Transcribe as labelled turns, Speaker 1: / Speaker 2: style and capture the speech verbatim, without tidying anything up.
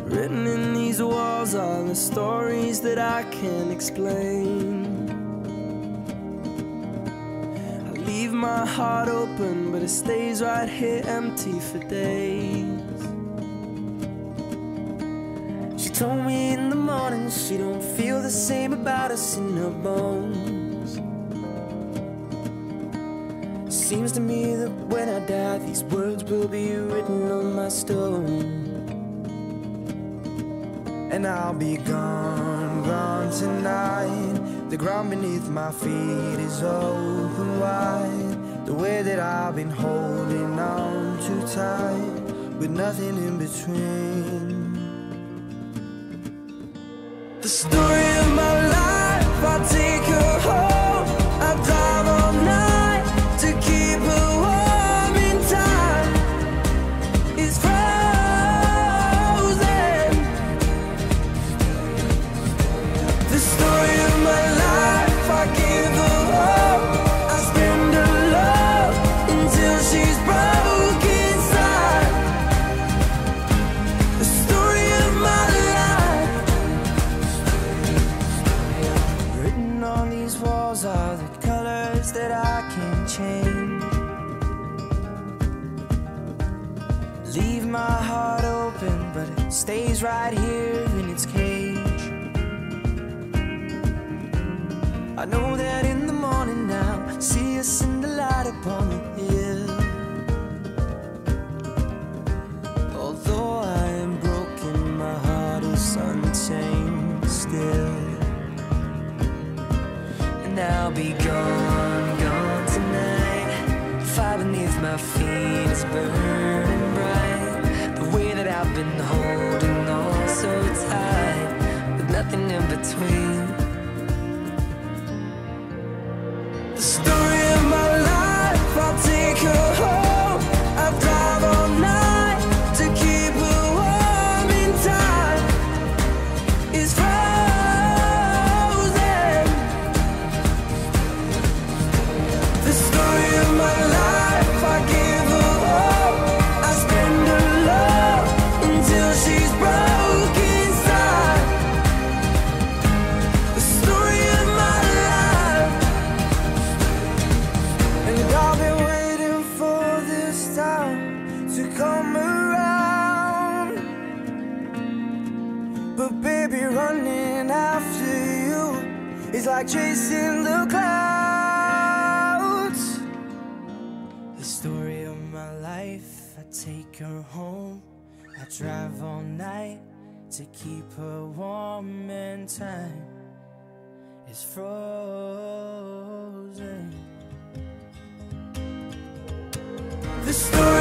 Speaker 1: Written in these walls are the stories that I can't explain. I leave my heart open, but it stays right here empty for days. She told me in the morning she don't feel the same about us in her bones. Seems to me that when I die, these words will be written on my stone. And I'll be gone, gone tonight. The ground beneath my feet is open wide. The way that I've been holding on too tight, with nothing in between. The story of my life, I'll take her home. I'll drive all night to keep her warm in time. It's frozen. The story of my life, I give her hope. I spend her love until she's broke inside. The story of my life. Written on these walls are the colors that I can't change. Leave my heart open, but it stays right here in its cage. I know that in the morning now, see us in the light upon the hill. Although I am broken, my heart is untamed still. And I'll be gone, gone tonight. The fire beneath my feet is burning bright. The way that I've been holding on so tight, with nothing in between. The story of my life, I'll take her home. I'll drive all night to keep her warm in time. It's frozen. The story of my life, I give her hope. I spend her love until she's broke inside. The story of my life. And I've been waiting for this time to come around. But baby, running after you is like chasing the clouds. The story of my life, I take her home. I drive all night to keep her warm, and time is frozen. The story